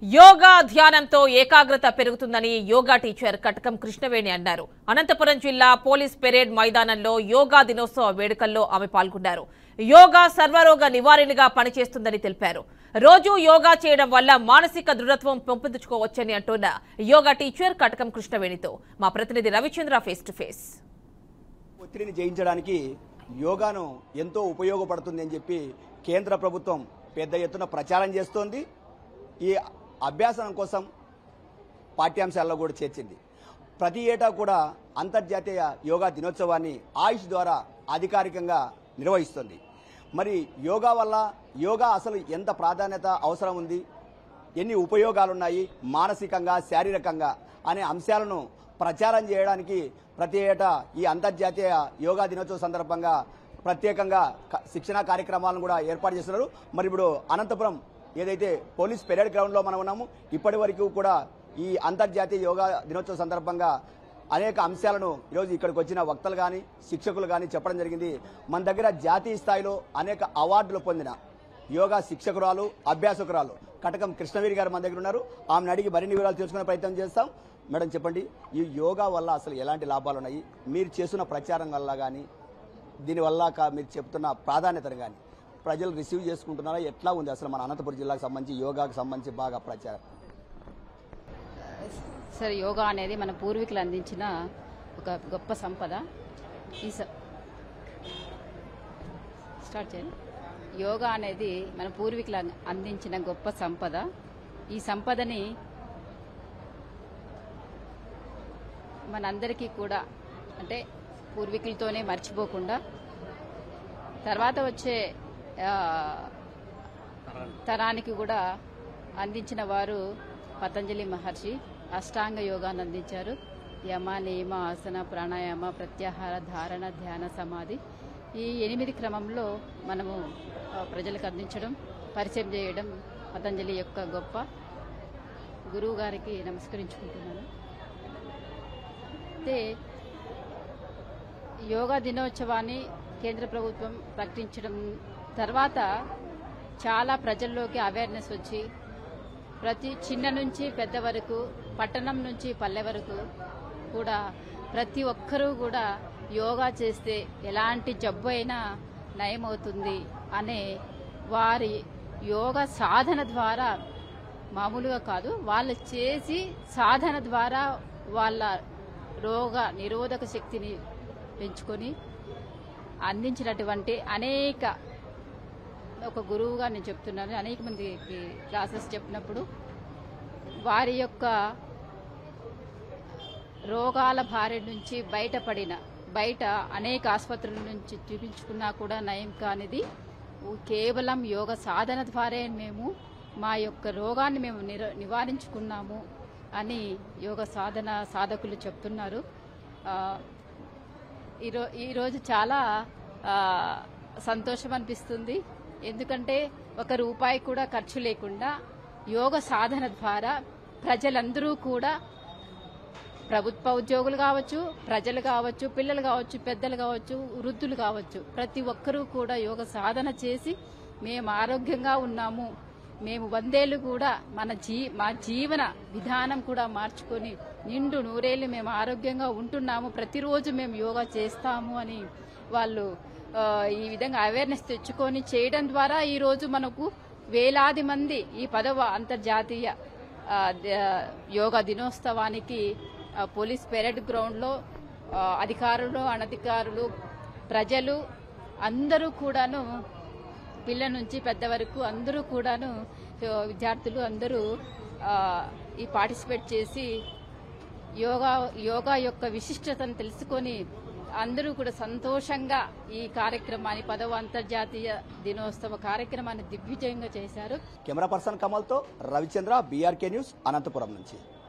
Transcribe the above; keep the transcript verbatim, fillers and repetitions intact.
యోగా ధ్యానంతో ఏకాగ్రత పెరుగుతుందని యోగా టీచర్ కటకం కృష్ణవేణి అన్నారు. అనంతపురం జిల్లా పోలీస్ పెరేడ్ మైదానంలో యోగా దినోత్సవ వేడుకల్లో ఆమె పాల్గొన్నారు. యోగా సర్వరోగ నివారణగా పనిచేస్తుందని తెలిపారు. రోజు యోగా చేయడం వల్ల మానసిక దృఢత్వం పెంపొందించుకోవచ్చని అంటున్న యోగా టీచర్ కటకం కృష్ణవేణితో మా ప్రతినిధి రవిచంద్ర ఫేస్ టు ఫేస్. ఒత్తిడిని జయించడానికి యోగాను ఎంతో ఉపయోగపడుతుంది అని చెప్పి కేంద్ర ప్రభుత్వం పెద్ద ఎత్తున ప్రచారం చేస్తోంది. ఈ అభ్యాసం కోసం పాఠ్యాంశాల్లో కూడా చేర్చింది. ప్రతి ఏటా కూడా అంతర్జాతీయ యోగా దినోత్సవాన్ని ఆయుష్ ద్వారా అధికారికంగా నిర్వహిస్తుంది. మరి యోగా వల్ల యోగా అసలు ఎంత ప్రాధాన్యత అవసరం ఉంది, ఎన్ని ఉపయోగాలు ఉన్నాయి మానసికంగా శారీరకంగా అనే అంశాలను ప్రచారం చేయడానికి ప్రతి ఏటా ఈ అంతర్జాతీయ యోగా దినోత్సవం సందర్భంగా ప్రత్యేకంగా శిక్షణా కార్యక్రమాలను కూడా ఏర్పాటు చేస్తున్నారు. మరి ఇప్పుడు అనంతపురం ఏదైతే పోలీస్ పెరేడ్ గ్రౌండ్లో మనం ఉన్నాము, ఇప్పటి వరకు కూడా ఈ అంతర్జాతీయ యోగా దినోత్సవం సందర్భంగా అనేక అంశాలను ఈరోజు ఇక్కడికి వచ్చిన వక్తలు కానీ శిక్షకులు కానీ చెప్పడం జరిగింది. మన దగ్గర జాతీయ స్థాయిలో అనేక అవార్డులు పొందిన యోగా శిక్షకురాలు అభ్యాసకురాలు కటకం కృష్ణవేణి గారు మన దగ్గర ఉన్నారు. ఆమెను అడిగి మరిన్ని వివరాలు తెలుసుకునే ప్రయత్నం చేస్తాం. మేడం, చెప్పండి, ఈ యోగా వల్ల అసలు ఎలాంటి లాభాలు ఉన్నాయి? మీరు చేస్తున్న ప్రచారం వల్ల కానీ దీనివల్ల మీరు చెప్తున్న ప్రాధాన్యతను కానీ ప్రజలు రిసీవ్ చేసుకుంటున్నారా? ఎట్లా ఉంది అసలు మన అనంతపురం జిల్లాకు సంబంధించి యోగాకు సంబంధించి బాగా ప్రచారం? సరే, యోగా అనేది మన పూర్వీకులు అందించిన ఒక గొప్ప సంపద. ఈ స్టార్ట్ చేయండి. యోగా అనేది మన పూర్వీకులు అందించిన గొప్ప సంపద. ఈ సంపదని మనందరికీ కూడా, అంటే పూర్వీకులతోనే మర్చిపోకుండా తర్వాత వచ్చే తరానికి కూడా అందించిన వారు పతంజలి మహర్షి. అష్టాంగ యోగాన్ని అందించారు. యమ, నియమ, ఆసన, ప్రాణాయామ, ప్రత్యాహార, ధారణ, ధ్యాన, సమాధి, ఈ ఎనిమిది క్రమంలో మనము ప్రజలకు అందించడం, పరిచయం చేయడం పతంజలి యొక్క గొప్ప. గురువు గారికి నమస్కరించుకుంటున్నాను. అయితే యోగా దినోత్సవాన్ని కేంద్ర ప్రభుత్వం ప్రకటించడం తర్వాత చాలా ప్రజల్లోకి అవేర్నెస్ వచ్చి ప్రతి చిన్న నుంచి పెద్ద వరకు, పట్టణం నుంచి పల్లె వరకు కూడా ప్రతి ఒక్కరూ కూడా యోగా చేస్తే ఎలాంటి జబ్బు అయినా నయమవుతుంది అనే వారి యోగా సాధన ద్వారా, మామూలుగా కాదు, వాళ్ళు చేసి సాధన ద్వారా వాళ్ళ రోగ నిరోధక శక్తిని పెంచుకొని అందించినటువంటి అనేక, ఒక గురువుగా నేను చెప్తున్నాను, అనేక మందికి క్లాసెస్ చెప్పినప్పుడు వారి యొక్క రోగాల బారి నుంచి బయటపడిన, బయట అనేక ఆసుపత్రుల నుంచి చూపించుకున్నా కూడా నయం కానిది కేవలం యోగ సాధన ద్వారే మేము మా యొక్క రోగాన్ని మేము నివారించుకున్నాము అని యోగ సాధన సాధకులు చెప్తున్నారు. ఈరో ఈరోజు చాలా సంతోషం అనిపిస్తుంది. ఎందుకంటే ఒక రూపాయి కూడా ఖర్చు లేకుండా యోగ సాధన ద్వారా ప్రజలందరూ కూడా, ప్రభుత్వ ఉద్యోగులు కావచ్చు, ప్రజలు కావచ్చు, పిల్లలు కావచ్చు, పెద్దలు కావచ్చు, వృద్ధులు కావచ్చు, ప్రతి ఒక్కరూ కూడా యోగ సాధన చేసి మేము ఆరోగ్యంగా ఉన్నాము, మేము వందేళ్లు కూడా మన జీ మా జీవన విధానం కూడా మార్చుకొని నిండు నూరేళ్లు మేము ఆరోగ్యంగా ఉంటున్నాము, ప్రతిరోజు మేము యోగా చేస్తాము అని వాళ్ళు ఈ విధంగా అవేర్నెస్ తెచ్చుకొని చేయడం ద్వారా ఈరోజు మనకు వేలాది మంది ఈ పదవ అంతర్జాతీయ యోగా దినోత్సవానికి పోలీస్ పెరేడ్ గ్రౌండ్లో అధికారులు, అనధికారులు, ప్రజలు అందరూ కూడాను, పిల్లల నుంచి పెద్ద వరకు అందరూ కూడాను, విద్యార్థులు అందరూ ఈ పార్టిసిపేట్ చేసి యోగా యోగా యొక్క విశిష్టతను తెలుసుకొని అందరూ కూడా సంతోషంగా ఈ కార్యక్రమాన్ని, పదవ అంతర్జాతీయ దినోత్సవ కార్యక్రమాన్ని దిగ్విజయంగా చేశారు. కెమెరా పర్సన్ కమల్తో రవిచంద్ర, బీఆర్కే న్యూస్, అనంతపురం నుంచి.